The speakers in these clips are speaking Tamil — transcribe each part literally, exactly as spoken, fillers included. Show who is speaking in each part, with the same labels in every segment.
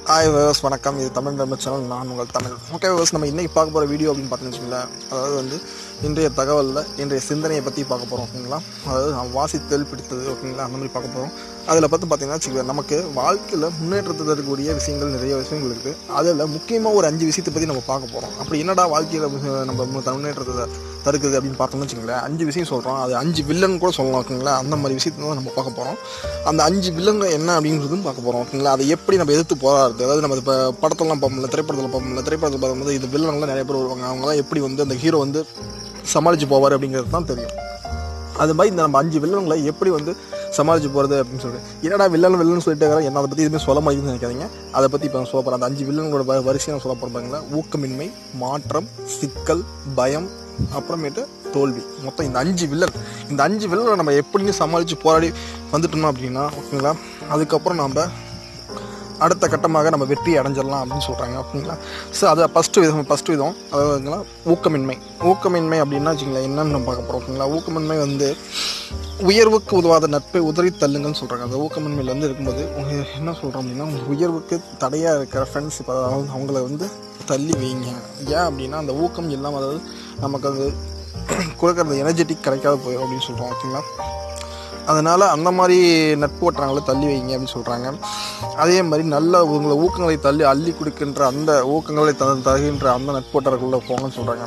Speaker 1: ஹாய் விவர்ஸ், வணக்கம். இது தமிழ் சேனல். நான் உங்கள் தமிழ். ஓகே விவர்ஸ், நம்ம இன்றைக்கி பார்க்க போகிற வீடியோ அப்படின்னு பார்த்தீங்கன்னு வச்சுங்களேன், அதாவது வந்து இன்றைய தகவலில் இன்றைய சிந்தனையை பற்றி பார்க்க போகிறோம். ஓகேங்களா, அதாவது நான் வாசித்தல் பிடித்தது. ஓகேங்களா, அந்த மாதிரி பார்க்க போகிறோம். அதில் பார்த்து பார்த்தீங்கன்னா வச்சுக்கோங்க, நமக்கு வாழ்க்கையில் முன்னேற்றத்தை தரக்கூடிய விஷயங்கள் நிறைய விஷயங்கள் இருக்குது. அதில் முக்கியமாக ஒரு அஞ்சு விஷயத்தை பற்றி நம்ம பார்க்க போகிறோம். அப்படி என்னடா வாழ்க்கையில் நம்ம முன்னேற்றத்தை தடுக்குது அப்படின்னு பார்த்தோம்னு வச்சுங்களேன், அஞ்சு விஷயம் சொல்கிறோம். அது அஞ்சு வில்லன் கூட சொல்லலாம். ஓகேங்களா, அந்த மாதிரி விஷயத்தை தான் நம்ம பார்க்க போகிறோம். அந்த அஞ்சு வில்லன்கள் என்ன அப்படின்றதும் பார்க்க போகிறோம். ஓகேங்களா, அதை எப்படி நம்ம எதிர்த்து போராடுறது. அதாவது நம்ம இப்போ படத்தெல்லாம் பார்ப்போம்ல, திரைப்படத்தில் பார்ப்போம்ல, திரைப்படத்தில் பார்க்கும்போது இது வில்லன்லாம் நிறைய பேர் வருவாங்க. அவங்களாம் எப்படி வந்து அந்த ஹீரோ வந்து சமாளித்து போவார் அப்படிங்கிறது தான் தெரியும். அது மாதிரி இந்த நம்ம அஞ்சு வில்லன்களை எப்படி வந்து சமாளித்து போகிறது அப்படின்னு சொல்லிட்டு, என்னடா வில்லன் வில்லன்னு சொல்லிட்டு என்ன அதை பற்றி எதுவுமே சொல்ல முடியுதுன்னு நினைக்காதீங்க. அதை பற்றி இப்போ சொல்ல போகிறேன். அந்த அஞ்சு வில்லன்களோட வ வரிசையாக சொல்ல போகிறாங்களா: ஊக்கமின்மை, மாற்றம், சிக்கல், பயம், அப்புறமேட்டு தோல்வி. மொத்தம் இந்த அஞ்சு வில்லன். இந்த அஞ்சு வில்லனை நம்ம எப்படின்னு சமாளித்து போராடி வந்துட்டோம் அப்படின்னா, ஓகேங்களா, அதுக்கப்புறம் நம்ம அடுத்த கட்டமாக நம்ம வெற்றி அடைஞ்சிடலாம் அப்படின்னு சொல்கிறாங்க. ஓகேங்களா, ஸோ அது ஃபஸ்ட்டு விதம் ஃபஸ்ட்டு விதம் அதாவதுங்களா ஊக்கமின்மை. ஊக்கமின்மை அப்படின்னா வச்சுங்களேன், என்னென்னு நம்ம பார்க்க போகிறோம். ஓகேங்களா, ஊக்கமின்மை வந்து உயர்வுக்கு உதவாத நட்பை உதறி தள்ளுங்கன்னு சொல்கிறாங்க. அந்த ஊக்கமின்மையில் வந்து இருக்கும்போது என்ன சொல்கிறோம் அப்படின்னா, உயர்வுக்கு தடையாக இருக்கிற ஃப்ரெண்ட்ஸ் இப்போ அவங்கள வந்து தள்ளி வைங்க. ஏன் அப்படின்னா, அந்த ஊக்கம் இல்லாமல் அதாவது நமக்கு அது கொடுக்குறது எனர்ஜெட்டிக் கிடைக்காத போயிடும் அப்படின்னு சொல்கிறோம். ஓகேங்களா, அதனால் அந்த மாதிரி நட்பு வட்டாரங்களை தள்ளி வைங்க அப்படின்னு சொல்கிறாங்க. அதே மாதிரி நல்ல உங்களை ஊக்கங்களை தள்ளி அள்ளி கொடுக்கின்ற அந்த ஊக்கங்களை த தருகின்ற அந்த நட்பு வட்டாரங்களில் போங்கன்னு சொல்கிறாங்க.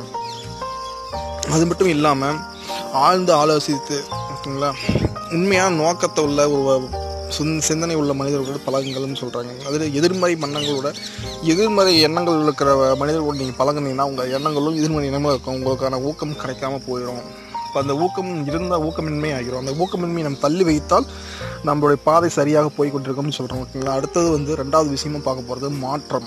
Speaker 1: அது மட்டும் இல்லாமல் ஆழ்ந்து ஆலோசித்து, ஓகேங்களா, உண்மையான நோக்கத்தை உள்ள ஒரு சிந்தனை உள்ள மனிதர்களோட பழகுங்கள்னு சொல்கிறாங்க. அதில் எதிர்மறை எண்ணங்களோட எதிர்மறை எண்ணங்கள் இருக்கிற மனிதர்களோடு நீங்கள் பழகுனீங்கன்னா உங்கள் எண்ணங்களும் எதிர்மறை எண்ணமாக இருக்கும். உங்களுக்கான ஊக்கம் கிடைக்காம போயிடும். இப்போ அந்த ஊக்கம் இருந்தால் ஊக்கமின்மை ஆகிரும். அந்த ஊக்கமின்மை நம்ம தள்ளி வைத்தால் நம்மளுடைய பாதை சரியாக போய் கொண்டிருக்கோம்னு சொல்கிறோம். ஓகேங்களா, அடுத்தது வந்து ரெண்டாவது விஷயமும் பார்க்க போகிறது மாற்றம்.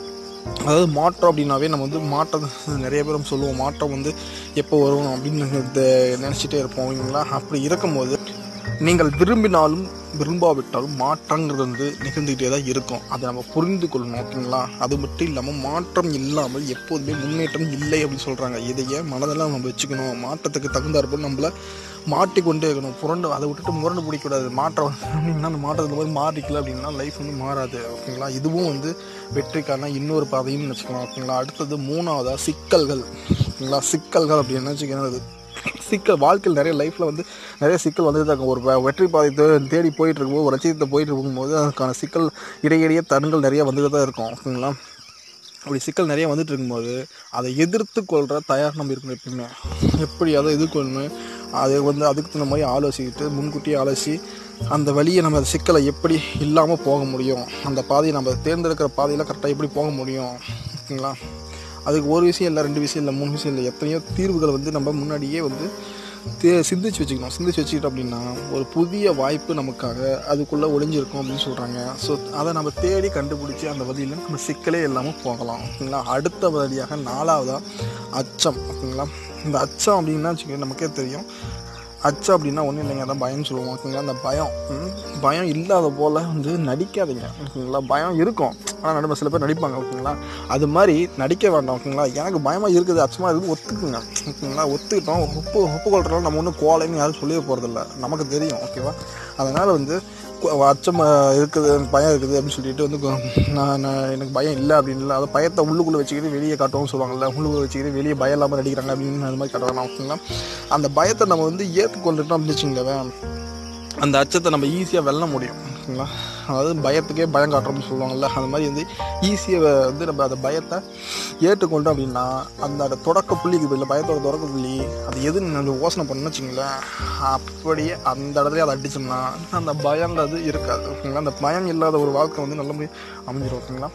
Speaker 1: அதாவது மாற்றம் அப்படின்னாவே நம்ம வந்து மாற்றம் நிறைய பேரும் சொல்லுவோம், மாற்றம் வந்து எப்போ வரும் அப்படின்னு நினச்சிட்டே இருப்போம். ஓகேங்களா, அப்படி இருக்கும்போது நீங்கள் விரும்பினாலும் விரும்பாவிட்டாலும் மாற்றங்கிறது வந்து நிகழ்ந்துகிட்டே தான் இருக்கும். அதை நம்ம புரிந்து கொள்ளணும். ஓகேங்களா, அது மட்டும் இல்லாமல் மாற்றம் இல்லாமல் எப்போதுமே முன்னேற்றம் இல்லை அப்படின்னு சொல்கிறாங்க. இதையே மனதெல்லாம் நம்ம வச்சுக்கணும். மாற்றத்துக்கு தகுந்தாற்போல் நம்மளை மாட்டிக்கொண்டே இருக்கணும். புரண்டு அதை விட்டுட்டு முரண்டு பிடிக்கக்கூடாது. மாற்றம் அப்படின்னா அந்த மாற்றத்துக்கு போது மாறிக்கல அப்படின்னா லைஃப் வந்து மாறாது. ஓகேங்களா, இதுவும் வந்து வெற்றிக்கான இன்னொரு பாதையும் வச்சுக்கலாம். ஓகேங்களா, அடுத்தது மூணாவதாக சிக்கல்கள். ஓகேங்களா, சிக்கல்கள் அப்படின்னு வச்சுக்கிறது சிக்கல் வாழ்க்கையில் நிறைய லைஃப்பில் வந்து நிறைய சிக்கல் வந்துட்டு தான் இருக்கும். ஒரு வெற்றி பாதை தேடி போயிட்டு இருக்கும்போது, ஒரு லட்சியத்தை போயிட்டு இருக்கும்போது அதுக்கான சிக்கல் இடையிடையே தருணங்கள் நிறைய வந்துட்டு தான் இருக்கும். ஓகேங்களா, அப்படி சிக்கல் நிறைய வந்துட்டு இருக்கும்போது அதை எதிர்த்து கொள்கிற தயார் நம்ம இருக்கணும். எப்பயுமே எப்படி அதை எதிர்கொள்ளணும், அதை வந்து அதுக்கு தகுந்த மாதிரி ஆலோசிக்கிட்டு முன்கூட்டியே ஆலோசி அந்த வழியை நம்ம சிக்கலை எப்படி இல்லாமல் போக முடியும், அந்த பாதையை நம்ம தேர்ந்தெடுக்கிற பாதையில் கரெக்டாக எப்படி போக முடியும். ஓகேங்களா, அதுக்கு ஒரு விஷயம் இல்லை, ரெண்டு விஷயம் இல்லை, மூணு விஷயம் இல்லை, எத்தனையோ தீர்வுகளை வந்து நம்ம முன்னாடியே வந்து தே சிந்திச்சு வச்சுக்கணும். சிந்திச்சு வச்சுக்கிட்டோம் அப்படின்னா ஒரு புதிய வாய்ப்பு நமக்காக அதுக்குள்ளே ஒளிஞ்சிருக்கும் அப்படின்னு சொல்கிறாங்க. ஸோ அதை நம்ம தேடி கண்டுபிடிச்சி அந்த வழியில் நம்ம சிக்கலே இல்லாமல் போகலாம். ஓகேங்களா, அடுத்த வழியாக நாலாவதாக அச்சம். ஓகேங்களா, இந்த அச்சம் அப்படின்னா வச்சுக்கோங்க, நமக்கே தெரியும். அச்சம் அப்படின்னா ஒன்றும் இல்லைங்க, அதான் பயம்னு சொல்லுவோம். ஓகேங்களா, அந்த பயம் பயம் இல்லாத போல் வந்து நடிக்காதீங்க. ஓகேங்களா, பயம் இருக்கும், ஆனால் நடுமை சில பேர் நடிப்பாங்க. ஓகேங்களா, அது மாதிரி நடிக்க வேண்டாம். ஓகேங்களா, எனக்கு பயமாக இருக்குது, அச்சமாக இருக்குது, ஒத்துக்குங்க. ஓகேங்களா, ஒத்துக்கிட்டோம். ஒப்பு ஒப்புக்கொள்றதுனால நம்ம ஒன்றும் கோலைன்னு யாரும் சொல்லிட போகிறதில்ல, நமக்கு தெரியும். ஓகேவா, அதனால் வந்து அச்சம் இருக்குது, பயம் இருக்குது அப்படின்னு சொல்லிட்டு வந்து நான் நான் எனக்கு பயம் இல்லை அப்படின்னு இல்லை, அதை பயத்தை உள்ளுக்குள்ளே வச்சுக்கிட்டு வெளியே காட்டுவோம்னு சொல்லுவாங்கள்ல, உள்ளுக்குள்ளே வச்சுக்கிட்டு வெளியே பயம் இல்லாமல் நடிக்கிறாங்க அப்படின்னு அது மாதிரி காட்டுவாங்க. ஓகேங்களா, அந்த பயத்தை நம்ம வந்து ஏற்றுக்கொண்டுட்டோம் அப்படின்னு வச்சுங்களேன், அந்த அச்சத்தை நம்ம ஈஸியாக வெல்ல முடியும். ஓகேங்களா, அதாவது பயத்துக்கே பயம் காட்டுறோம்னு சொல்லுவாங்கள்ல, அது மாதிரி வந்து ஈஸியாக வந்து நம்ம அந்த பயத்தை ஏற்றுக்கொண்டோம் அப்படின்னா அந்த தொடக்க புள்ளிக்கு இல்லை, பயத்தோட தொடக்க புள்ளி அது எதுன்னு நம்ம யோசனை பண்ணணும்னு வச்சுங்களேன், அப்படியே அந்த இடத்துல அதை அடிச்சோம்னா அந்த பயங்கிறது இருக்காது. ஓகேங்களா, அந்த பயம் இல்லாத ஒரு வாழ்க்கை வந்து நல்ல முறை அமைஞ்சிடும். ஓகேங்களா,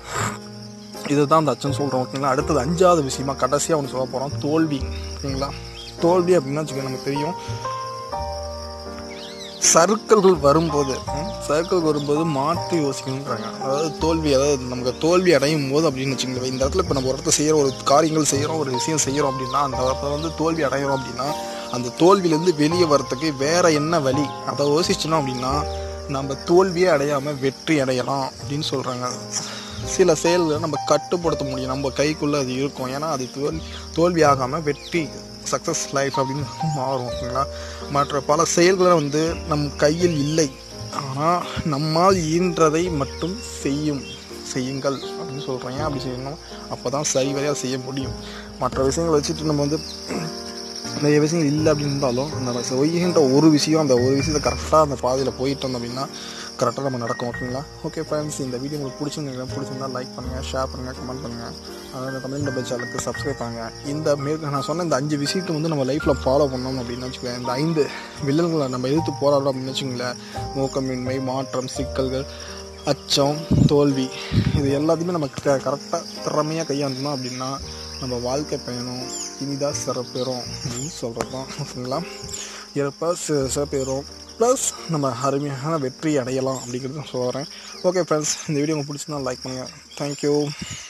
Speaker 1: இதுதான் அந்த அச்சம்னு சொல்கிறோம். ஓகேங்களா, அடுத்தது அஞ்சாவது விஷயமா கடைசியாக ஒன்று சொல்ல போகிறோம், தோல்வி. ஓகேங்களா, தோல்வி அப்படின்னா வச்சுக்கோங்க, நமக்கு தெரியும் சர்க்கிள்கள் வரும்போது சர்க்கிள் வரும்போது மாற்றி யோசிக்கணுன்றாங்க. அதாவது தோல்வி, அதாவது நமக்கு தோல்வி அடையும் போது அப்படின்னு வச்சுக்கோங்க, இந்த இடத்துல இப்போ நம்ம ஒரு இடத்த செய்கிறோம், ஒரு காரியங்கள் செய்கிறோம், ஒரு விஷயம் செய்கிறோம் அப்படின்னா அந்த இடத்துல வந்து தோல்வி அடைகிறோம் அப்படின்னா அந்த தோல்வியிலேருந்து வெளியே வரத்துக்கு வேறு என்ன வழி அதை யோசிச்சோம் அப்படின்னா நம்ம தோல்வியே அடையாமல் வெற்றி அடையலாம் அப்படின்னு சொல்கிறாங்க. சில செயல்களை நம்ம கட்டுப்படுத்த முடியும், நம்ம கைக்குள்ளே அது இருக்கும். ஏன்னா அது தோல் தோல்வி ஆகாமல் வெற்றி சக்ஸஸ் லைஃப் அப்படின்னு மாறும். ஓகேங்களா, மற்ற பல செயல்களை வந்து நம் கையில் இல்லை, ஆனால் நம்மால் ஈன்றதை மட்டும் செய்யும் செய்யுங்கள் அப்படின்னு சொல்கிறேன். ஏன் அப்படி செய்யணும்? அப்போ தான் சரிவரையாக செய்ய முடியும். மற்ற விஷயங்களை வச்சுட்டு நம்ம வந்து நிறைய விஷயங்கள் இல்லை அப்படின்னு இருந்தாலும் நம்ம செய்கின்ற ஒரு விஷயம், அந்த ஒரு விஷயத்தை கரெக்டாக அந்த பாதையில் போயிட்டோம் அப்படின்னா கரெக்டாக நம்ம நடக்கும். ஓகேங்களா? ஓகே ஃப்ரெண்ட்ஸ், இந்த வீடியோ உங்களுக்கு பிடிச்சிருந்தீங்க பிடிச்சிருந்தா லைக் பண்ணுங்கள், ஷேர் பண்ணுங்கள், கமெண்ட் பண்ணுங்கள். அதாவது தமிழ் டபுள் சேனலுக்கு சப்ஸ்கிரைப் பண்ணுங்கள். இந்த மேற்கு நான் சொன்ன இந்த அஞ்சு விஷயத்தை வந்து நம்ம லைஃப்பில் ஃபாலோ பண்ணோம் அப்படின்னு வச்சுக்கோங்க. இந்த ஐந்து வில்லல்களை நம்ம எதிர்த்து போராடுறோம் அப்படின்னு வச்சுக்கோங்களேன். நோக்கமின்மை, மாற்றம், சிக்கல்கள், அச்சம், தோல்வி, இது எல்லாத்தையுமே நம்ம க கரெக்டாக திறமையாக கையாண்டோம் அப்படின்னா நம்ம வாழ்க்கை பயணம் இனிதாக சிறப்பேறும் அப்படின்னு சொல்கிறது தான். ஓகேங்களா? இறப்ப சி சிறப்பேறும் ப்ளஸ் நம்ம அருமையான வெற்றி அடையலாம் அப்படிங்கிறது நான் சொல்கிறேன். ஓகே ஃப்ரெண்ட்ஸ், இந்த வீடியோ உங்களுக்கு பிடிச்சிருந்தா லைக் பண்ணுங்கள். தேங்க்யூ.